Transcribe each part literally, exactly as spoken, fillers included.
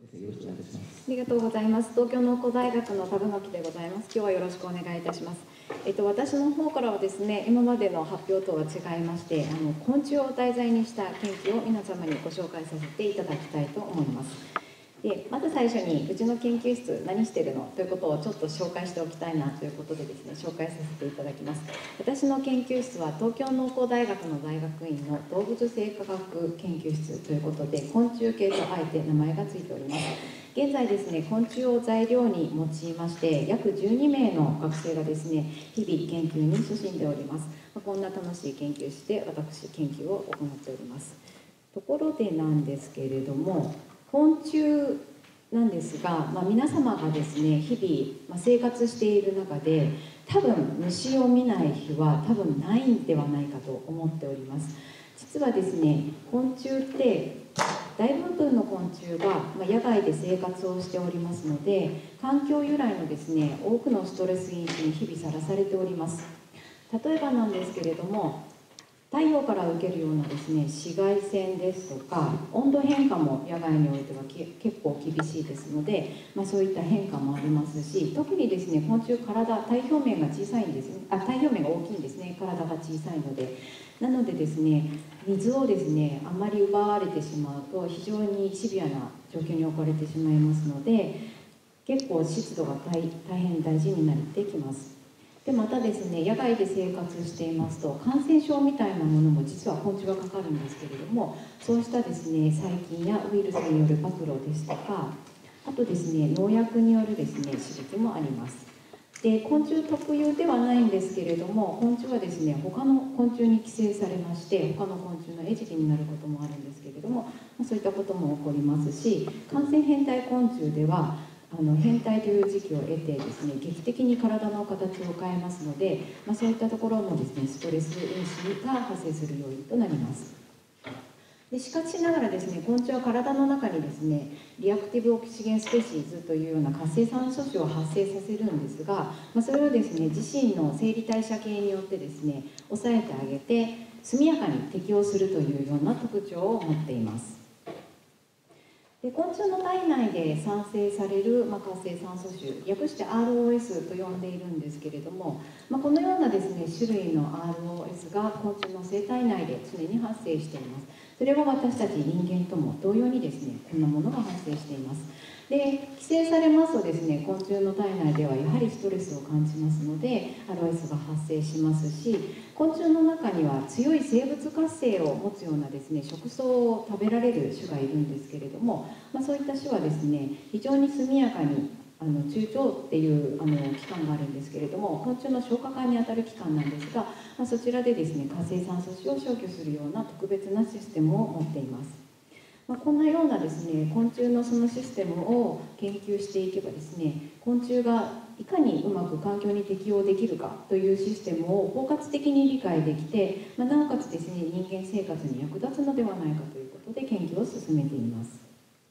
よろしくお願いいたします。 ありがとうございます。東京農工大学の田村木でございます。今日はよろしくお願いいたします。えっと、私の方からはですね、今までの発表とは違いまして、あの昆虫を題材にした研究を皆様にご紹介させていただきたいと思います。でまず最初に、うちの研究室何してるのということをちょっと紹介しておきたいなということでですね、紹介させていただきます。私の研究室は東京農工大学の大学院の動物生化学研究室ということで、昆虫系とあえて名前がついております。現在ですね、昆虫を材料に用いまして、約じゅうにめいの学生がですね、日々研究に進んでおります。こんな楽しい研究室で私、研究を行っております。ところでなんですけれども、昆虫なんですが、まあ、皆様がですね、日々、まあ、生活している中で、多分虫を見ない日は多分ないんではないかと思っております。実はですね、昆虫って大部分の昆虫が野外で生活をしておりますので、環境由来のですね、多くのストレス因子に日々さらされております。例えばなんですけれども、太陽から受けるようなですね、紫外線ですとか、温度変化も野外においては結構厳しいですので、まあ、そういった変化もありますし、特にですね、昆虫、体、体表面が小さいんですね、あ、体表面が大きいんですね、体が小さいので。なのでですね、水をですね、あまり奪われてしまうと、非常にシビアな状況に置かれてしまいますので、結構湿度が 大, 大変大事になってきます。でまたですね、野外で生活していますと、感染症みたいなものも実は昆虫がかかるんですけれども、そうしたですね、細菌やウイルスによる暴露ですとか、あとですね、農薬によるですね、刺激もあります。で昆虫特有ではないんですけれども、昆虫はですね、他の昆虫に寄生されまして、他の昆虫の餌食になることもあるんですけれども、そういったことも起こりますし、感染変態昆虫ではあの変態という時期を得てですね、劇的に体の形を変えますので、まあ、そういったところもですね、ストレス因子が発生する要因となります。でしかしながらですね、昆虫は体の中にですね、リアクティブオキシゲンスペシーズというような活性酸素種を発生させるんですが、まあ、それをですね、自身の生理代謝系によってですね、抑えてあげて速やかに適応するというような特徴を持っています。で昆虫の体内で産生される、まあ、活性酸素種、略して アールオーエス と呼んでいるんですけれども、まあ、このようなですね、種類の アールオーエス が昆虫の生体内で常に発生しています。それは私たち人間とも同様にですね、こんなものが発生しています。で寄生されますとですね、昆虫の体内ではやはりストレスを感じますので アールオーエス が発生しますし、昆虫の中には強い生物活性を持つようなですね、食草を食べられる種がいるんですけれども、まあ、そういった種はですね、非常に速やかにあの中腸っていうあの器官があるんですけれども、昆虫の消化管にあたる器官なんですが、まあ、そちらでですね、活性酸素種を消去するような特別なシステムを持っています。まあ、こんなようなですね、昆虫のそのシステムを研究していけばですね、昆虫がいかにうまく環境に適応できるかというシステムを包括的に理解できて、まあ、なおかつですね、人間生活に役立つのではないかということで研究を進めています。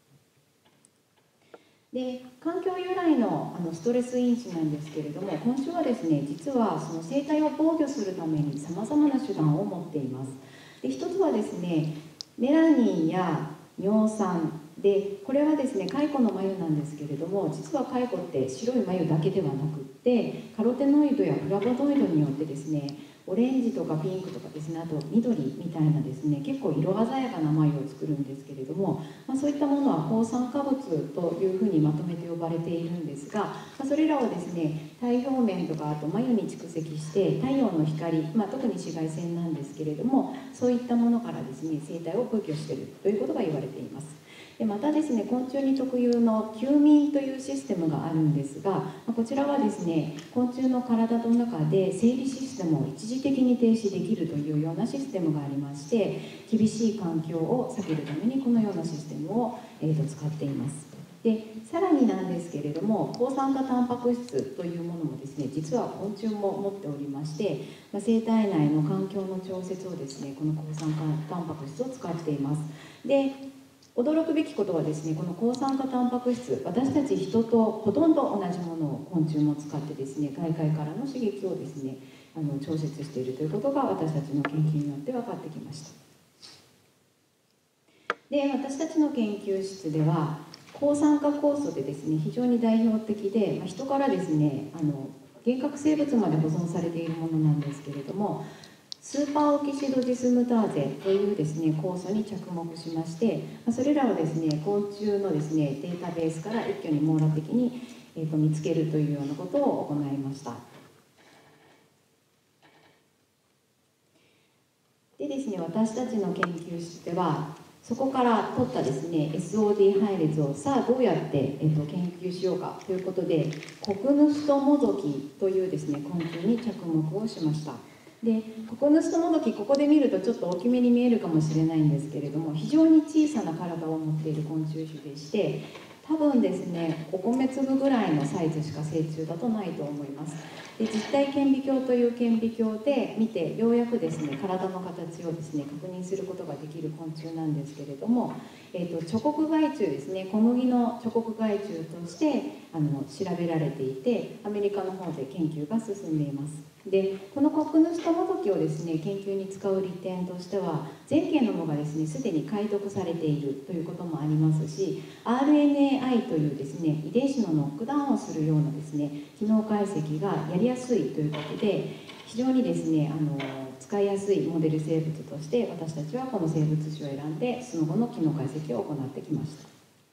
で環境由来のあのストレス因子なんですけれども、昆虫はですね、実はその生態を防御するためにさまざまな手段を持っています。で一つはですね、メラニンや尿酸で、これはですね、蚕の繭なんですけれども、実は蚕って白い繭だけではなくって、カロテノイドやフラボノイドによってですね、オレンジとかピンクとかですね、あと緑みたいなですね、結構色鮮やかな繭を作るんですけれども、まあ、そういったものは抗酸化物というふうにまとめて呼ばれているんですが、まあ、それらをですね、体表面とかあと繭に蓄積して太陽の光、まあ、特に紫外線なんですけれども、そういったものからですね、生態を防御しているということが言われています。でまたですね、昆虫に特有の休眠というシステムがあるんですが、こちらはですね、昆虫の体の中で生理システムを一時的に停止できるというようなシステムがありまして、厳しい環境を避けるためにこのようなシステムを、えー、と使っています。でさらになんですけれども、抗酸化タンパク質というものもですね、実は昆虫も持っておりまして、まあ、生体内の環境の調節をですね、この抗酸化タンパク質を使っています。で驚くべきことはですね、この抗酸化タンパク質、私たち人とほとんど同じものを昆虫も使ってですね、外界からの刺激をですね、あの調節しているということが私たちの研究によって分かってきました。で私たちの研究室では、 抗酸化酵素でですね非常に代表的で、まあ、人からですねあの原核生物まで保存されているものなんですけれども、スーパーオキシドジスムターゼというですね酵素に着目しまして、それらをですね昆虫のですねデータベースから一挙に網羅的に、えー、と見つけるというようなことを行いました。でですね、私たちの研究室ではそこから取ったですね エスオーディー 配列をさあどうやって、えー、と研究しようかということで、コクヌストモドキというですね昆虫に着目をしました。でコクヌストモドキ、ここで見るとちょっと大きめに見えるかもしれないんですけれども、非常に小さな体を持っている昆虫種でして、多分ですねお米粒ぐらいのサイズしか成虫だとないと思います。で実体顕微鏡という顕微鏡で見て、ようやくですね体の形をですね確認することができる昆虫なんですけれども、えー、とチョコク害虫ですね、小麦のチョコク害虫としてあの調べられていて、アメリカの方で研究が進んでいます。でこのコクヌストモドキをですね研究に使う利点としては、全系のものがですねすでに解読されているということもありますし、 アールエヌエーアイ というですね遺伝子のノックダウンをするようなですね機能解析がやりやすいということで、非常にですねあの使いやすいモデル生物として私たちはこの生物種を選んでその後の機能解析を行ってきました。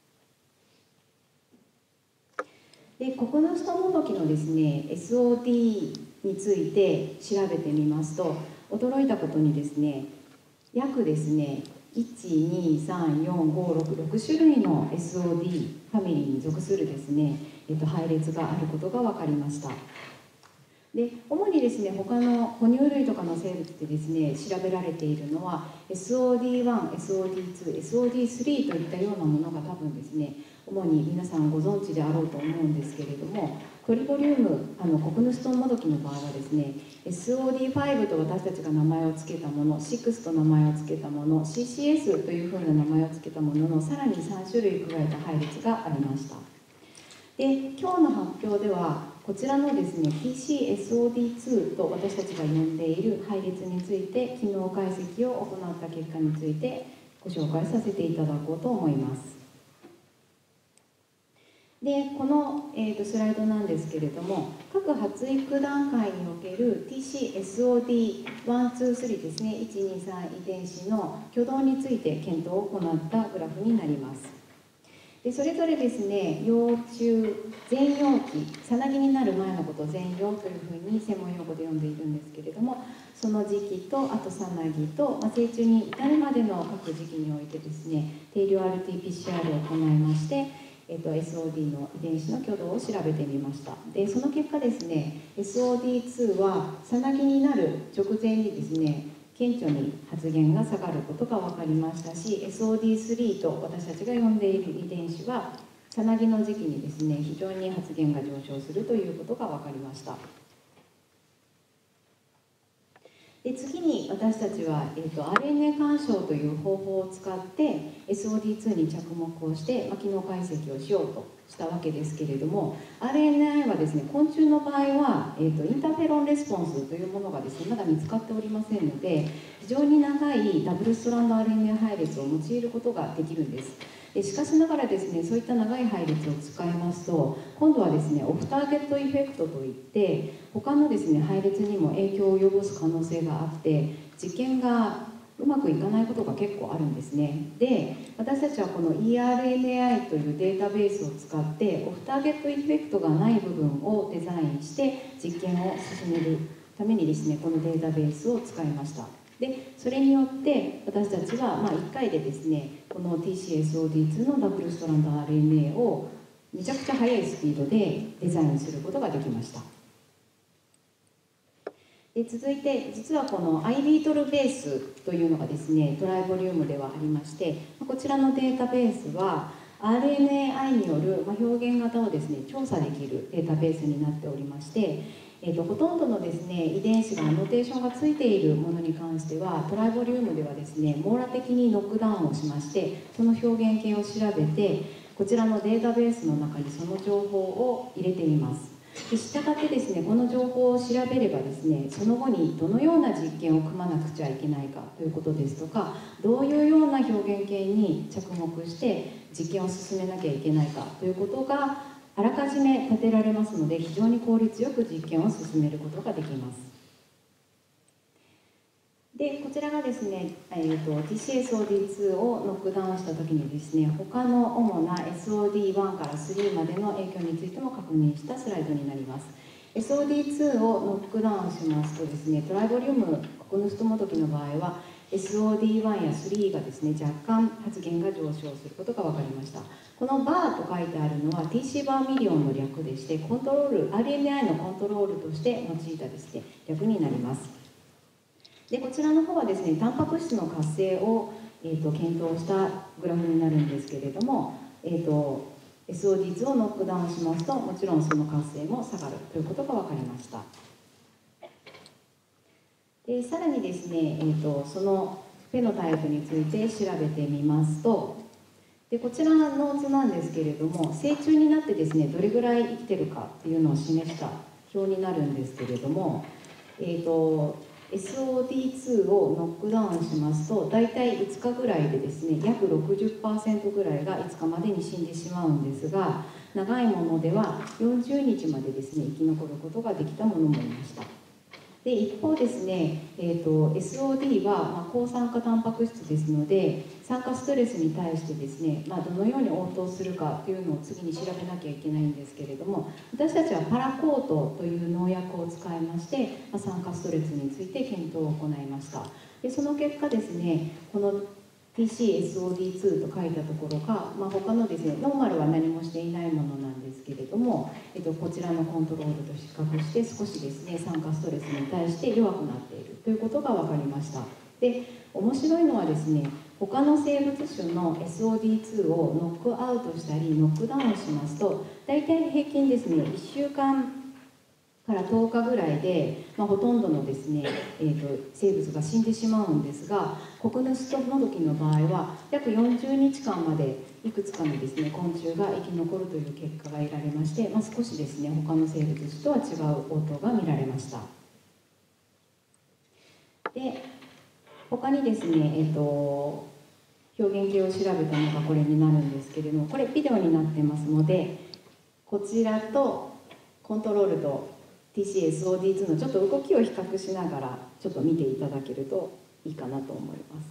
でコクヌストモドキのですね エスオーディー について調べてみますと、驚いたことにですね約ですねいち、に、さん、よん、ご、ろく、ろく種類の エスオーディー ファミリーに属するですね、えっと、配列があることが分かりました。で主にですね他の哺乳類とかの生物でですね調べられているのは エスオーディーワン、エスオーディーツー、エスオーディースリー といったようなものが多分ですね主に皆さんご存知であろうと思うんですけれども、トリボリウム、あのコクヌストモドキの場合はですね エスオーディーファイブ と私たちが名前を付けたもの、シックスと名前を付けたもの、 シーシーエス というふうな名前を付けたもののさらにさん種類加えた配列がありました。で今日の発表ではこちらのですね ティーシーエスオーディーツー と私たちが呼んでいる配列について機能解析を行った結果についてご紹介させていただこうと思います。でこの、えー、とスライドなんですけれども、各発育段階における ティーシーエスオーディーワン、ツー、スリー ですね、いち、に、さん遺伝子の挙動について検討を行ったグラフになります。でそれぞれですね、幼虫、前幼期、さなぎになる前のことを前幼というふうに専門用語で呼んでいるんですけれども、その時期とあとさなぎと、まあ、成虫に至るまでの各時期においてですね定量 アールティーピーシーアール を行いまして、えっと、エスオーディー の遺伝子の挙動を調べてみました。でその結果ですね エスオーディーツー はさなぎになる直前にですね顕著に発現が下がることが分かりましたし、 エスオーディースリー と私たちが呼んでいる遺伝子はさなぎの時期にですね非常に発現が上昇するということが分かりました。で次に私たちは、えー、と アールエヌエー 干渉という方法を使って エスオーディーツー に着目をして、まあ、機能解析をしようとしたわけですけれども、 アールエヌエーアイ はですね昆虫の場合は、えー、とインターフェロンレスポンスというものがですねまだ見つかっておりませんので、非常に長いダブルストランド アールエヌエー 配列を用いることができるんです。でしかしながらですねそういった長い配列を使いますと、今度はですねオフターゲットエフェクトといって他のですね配列にも影響を及ぼす可能性があって、実験がうまくいかないことが結構あるんですね。で私たちはこの イーアールエヌエーアイ というデータベースを使ってオフターゲットエフェクトがない部分をデザインして実験を進めるためにですねこのデータベースを使いました。でそれによって私たちはまあいっかいでですねこの ティーシーエスオーディーツー のダブルストランド アールエヌエー をめちゃくちゃ速いスピードでデザインすることができました。で続いて実はこの アイビートル ベースというのがですねトライボリュームではありまして、こちらのデータベースは アールエヌエーアイ による表現型をですね調査できるデータベースになっておりまして、えー、とほとんどのですね遺伝子がアノテーションがついているものに関してはトライボリュームではですね網羅的にノックダウンをしまして、その表現系を調べてこちらのデータベースの中にその情報を入れています。 したがってですね、この情報を調べればですね、その後にどのような実験を組まなくちゃいけないかということですとか、どういうような表現形に着目して実験を進めなきゃいけないかということがあらかじめ立てられますので、非常に効率よく実験を進めることができます。で、こちらがですね、えーと、ティーシーエスオーディーツー をノックダウンしたときにですね、他の主な エスオーディーワン からスリーまでの影響についても確認したスライドになります。エスオーディーツー をノックダウンしますとですね、トライボリュームコクヌストモドキの場合は エスオーディーワン やスリーがですね、若干発現が上昇することが分かりました。このバーと書いてあるのは ティーシー バーミリオンの略でして、コントロール アールエヌエーアイ のコントロールとして用いたですね、略になります。で、こちらの方はですね、タンパク質の活性を、えー、と検討したグラフになるんですけれども、えー、と エスオーディーツー をノックダウンしますと、もちろんその活性も下がるということが分かりました。で、さらにですね、えー、とそのフェノタイプについて調べてみますと、でこちらのノーツなんですけれども、成虫になってですね、どれぐらい生きてるかっていうのを示した表になるんですけれども、えー、と エスオーディーツー をノックダウンしますと、大体いつかぐらいでですね、約 ろくじゅっパーセント ぐらいがいつかまでに死んでしまうんですが、長いものではよんじゅうにちまでですね、生き残ることができたものもいました。で、一方ですね、えー、と エスオーディー は、まあ、抗酸化タンパク質ですので、酸化ストレスに対してですね、まあ、どのように応答するかというのを次に調べなきゃいけないんですけれども、私たちはパラコートという農薬を使いまして、まあ、酸化ストレスについて検討を行いました。で、その結果ですね、この ティーシーエスオーディーツー と書いたところが、まあ、他のですね、ノーマルは何もしていないものなんですけれども、えっと、こちらのコントロールと比較して少しですね、酸化ストレスに対して弱くなっているということが分かりました。で、面白いのはですね、他の生物種の エスオーディーツー をノックアウトしたりノックダウンしますと、大体平均ですね、いっしゅうかんからとおかぐらいで、まあ、ほとんどのですね、えー、と生物が死んでしまうんですが、コクヌストモドキの場合は約よんじゅうにちかんまでいくつかのですね、昆虫が生き残るという結果が得られまして、まあ、少しですね、他の生物種とは違う応答が見られました。で、他にですね、えー、と表現形を調べたのがこれになるんですけれども、これビデオになってますので、こちらとコントロールと ティーシーエスオーディーツー のちょっと動きを比較しながらちょっと見ていただけるといいかなと思います。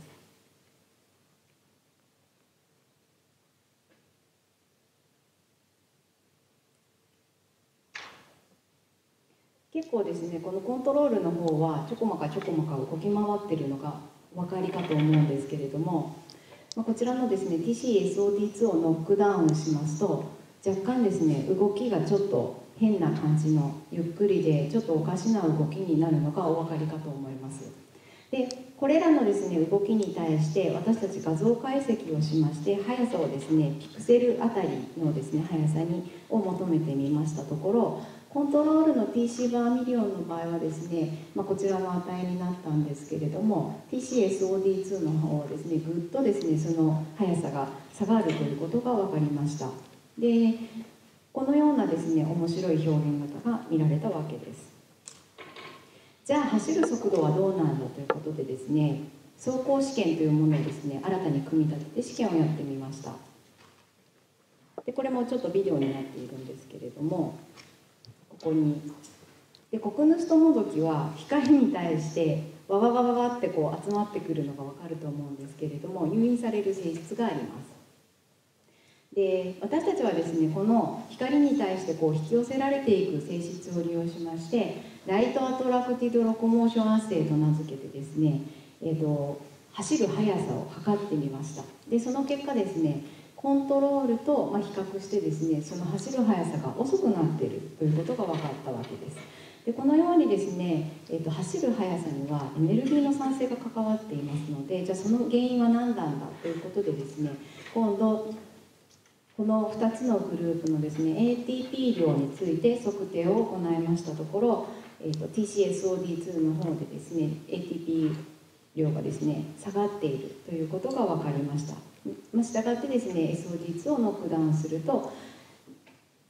結構ですね、このコントロールの方はちょこまかちょこまか動き回ってるのがお分かりかと思うんですけれども、まあ、こちらのですね ティーシーエスオーディーツー をノックダウンしますと、若干ですね、動きがちょっと変な感じのゆっくりでちょっとおかしな動きになるのがお分かりかと思います。で、これらのですね、動きに対して私たち画像解析をしまして、速さをですね、ピクセルあたりのですね、速さにを求めてみましたところ、コントロールの ティーシー バーミリオンの場合はですね、まあ、こちらの値になったんですけれども、 ティーシーエスオーディーツー の方はですね、ぐっとですね、その速さが下がるということが分かりました。で、このようなですね、面白い表現型が見られたわけです。じゃあ走る速度はどうなんだということでですね、走行試験というものをですね、新たに組み立てて試験をやってみました。で、これもちょっとビデオになっているんですけれども、ここにでコクヌストモドキは光に対してわわわわわってこう集まってくるのが分かると思うんですけれども、誘引される性質があります。で、私たちはですね、この光に対してこう引き寄せられていく性質を利用しまして、ライトアトラクティドロコモーションアセイと名付けてですね、えーと、走る速さを測ってみました。で、その結果ですね、コントロールとまあ比較してですね、その走る速さが遅くなっているということが分かったわけです。で、このようにですね、えーと、走る速さにはエネルギーの産生が関わっていますので、じゃあその原因は何なんだということでですね、今度このふたつのグループのですね エーティーピー 量について測定を行いましたところ、えーと、ティーシーエスオーディーツー の方でですね エーティーピー 量がですね下がっているということが分かりました。まあ、したがってですね エスオーディーツー をノックダウンすると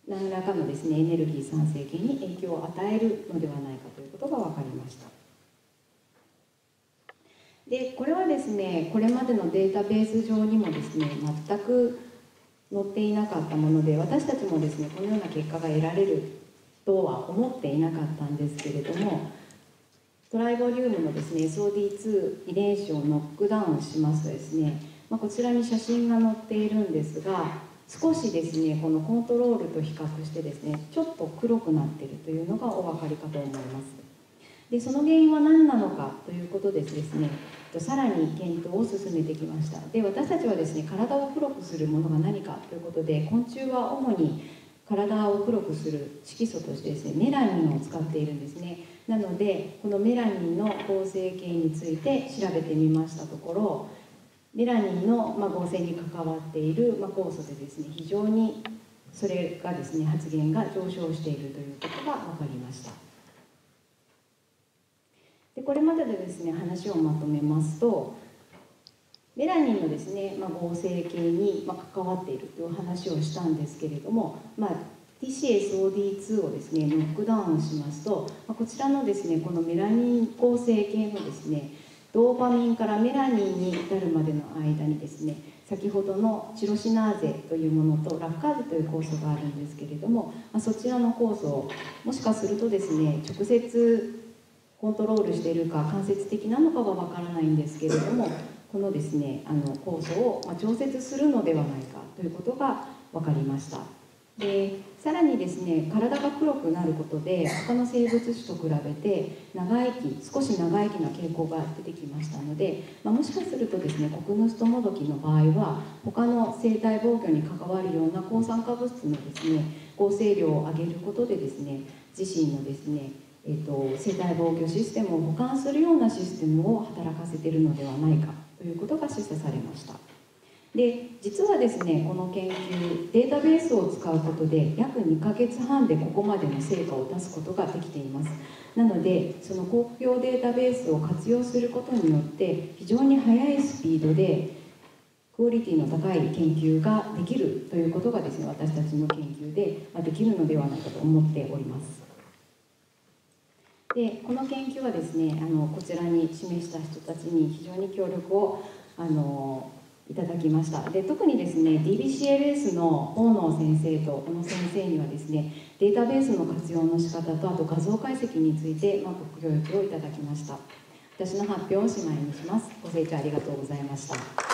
何らかのですねエネルギー産生系に影響を与えるのではないかということが分かりました。でこれはですねこれまでのデータベース上にもですね全く載っていなかったもので、私たちもですねこのような結果が得られるとは思っていなかったんですけれども、トライボリュームのですね エスオーディーツー 遺伝子をノックダウンしますとですね、まあ、こちらに写真が載っているんですが、少しですねこのコントロールと比較してですねちょっと黒くなっているというのがお分かりかと思います。でその原因は何なのかということでですね、さらに検討を進めてきました。で私たちはですね体を黒くするものが何かということで、昆虫は主に体を黒くする色素としてですねメラニンを使っているんですね。なのでこのメラニンの合成系について調べてみましたところ、メラニンのまあ合成に関わっているまあ酵素でですね非常にそれがですね発現が上昇しているということが分かりました。でこれまででですね話をまとめますと、メラニンのですね、まあ、合成系に、まあ、関わっているという話をしたんですけれども、まあ、ティーシーエスオーディーツー をですねノックダウンしますと、まあ、こちらのですねこのメラニン合成系のですねドーパミンからメラニンに至るまでの間にですね、先ほどのチロシナーゼというものとラッカーゼという酵素があるんですけれども、まあ、そちらの酵素をもしかするとですね直接コントロールしているか間接的なのかはわからないんですけれども、このですねあの酵素をまあ調節するのではないかということが分かりました。でさらにですね体が黒くなることで他の生物種と比べて長生き少し長生きな傾向が出てきましたので、まあ、もしかするとですねコクヌストモドキの場合は他の生体防御に関わるような抗酸化物質のですね合成量を上げることでですね自身のですねえー、と生体防御システムを補完するようなシステムを働かせているのではないかということが示唆されました。で実はですねこの研究データベースを使うことで約にかげつはんでここまでの成果を出すことができています。なのでその公共データベースを活用することによって非常に速いスピードでクオリティの高い研究ができるということがですね私たちの研究でできるのではないかと思っております。でこの研究はですねあのこちらに示した人たちに非常に協力をあのいただきました。で特にですね ディービーシーエルエス の大野先生と小野先生にはですねデータベースの活用の仕方とあと画像解析について、まあ、ご協力をいただきました。私の発表をおしまいにします。ご清聴ありがとうございました。